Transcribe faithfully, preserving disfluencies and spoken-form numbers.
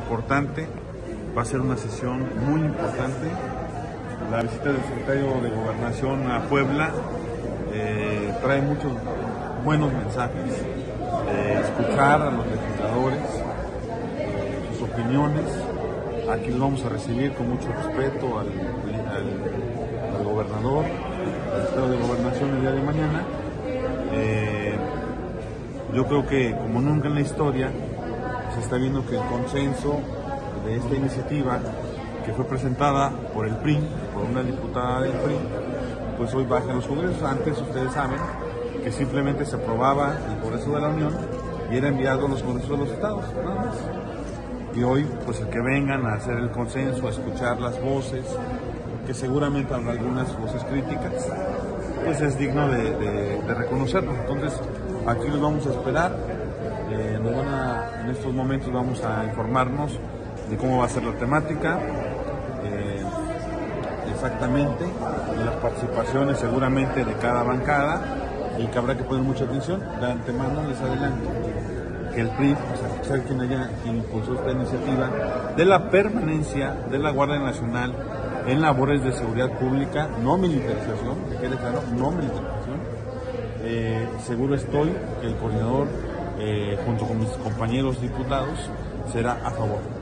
importante, va a ser una sesión muy importante. La visita del secretario de Gobernación a Puebla eh, trae muchos buenos mensajes, eh, escuchar a los legisladores, eh, sus opiniones. Aquí los vamos a recibir con mucho respeto al, al, al gobernador, al secretario de Gobernación el día de mañana. Eh, yo creo que como nunca en la historia se está viendo que el consenso de esta iniciativa que fue presentada por el P R I, por una diputada del P R I, pues hoy baja en los congresos. Antes ustedes saben que simplemente se aprobaba el Congreso de la Unión y era enviado a los congresos de los estados, nada más. Y hoy, pues el que vengan a hacer el consenso, a escuchar las voces, que seguramente habrá algunas voces críticas, pues es digno de, de, de reconocerlo. Entonces, aquí los vamos a esperar. Eh, nos van a, en estos momentos vamos a informarnos de cómo va a ser la temática, eh, exactamente, y las participaciones seguramente de cada bancada, y que habrá que poner mucha atención. De antemano les adelanto que el P R I, o sea, quien, haya, quien impulsó esta iniciativa de la permanencia de la Guardia Nacional en labores de seguridad pública, no militarización, que quede claro, no militarización. Eh, seguro estoy que el coordinador, eh, junto con mis compañeros diputados, será a favor.